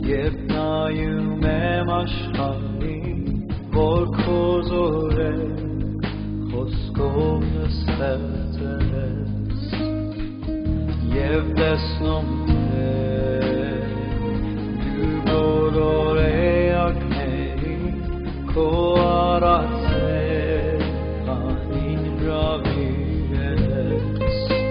Եվնա յումեմ աշխարհի, որ քո զորել խոսքով նստել Եվ տեսնում դու բոլոր էակների քո արածել անին ռավիրես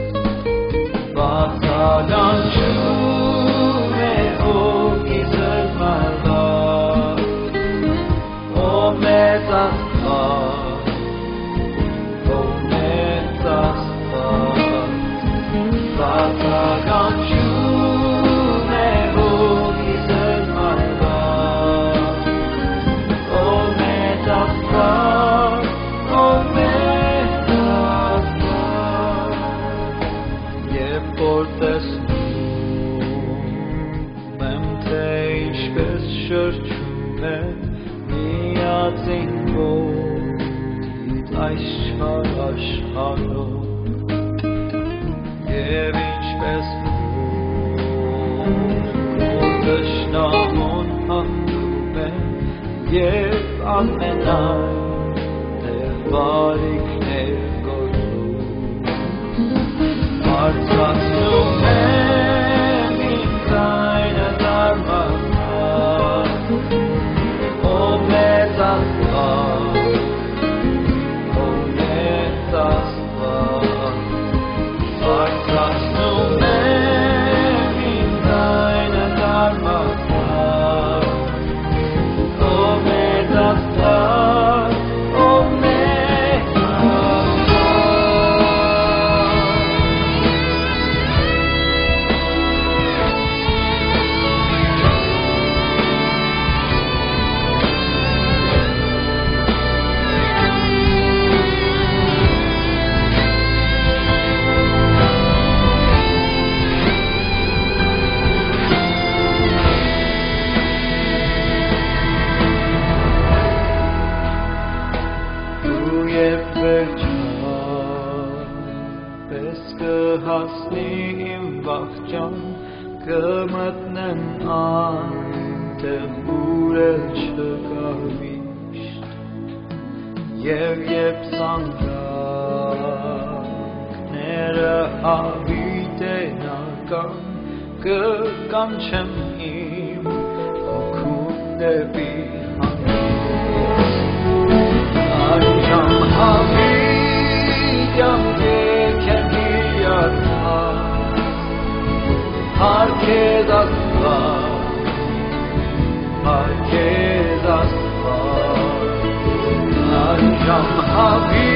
Բացականչում է հոգիզս մալվար Ո մեծ աստված Ո մեծ աստված Բացականչում է հոգիզս մալվար Ո մեծ աստված Ո մեծ աստված Երբ որ տեսնում եմ թե ինչպես շրջում է միածին ոտիդ այս չար աշխարհով Եվ ինչպես որ դժնամուն հանդում է Եվ ամենայն դեր բարիքներ գործում Արծացնում եմ ինձ այնը դարմատար Ո մեծ աստված Ո մեծ աստված Արծացնում եմ ինձ այնը դարմատար Ո մեծ աստված Ո մեծ Եվ վերջապես կհասնի իմ վախճան կմտնեմ այնտեղ ուր էլ չկա միշտ Եվ երբ զանգակները հավիտենական կկանչեմ իմ հոգուն դեպի Անջամ հավիտյան կեքեն իրացած Հարկեզ աստված Հարկեզ աստված Անջամ հավիտյան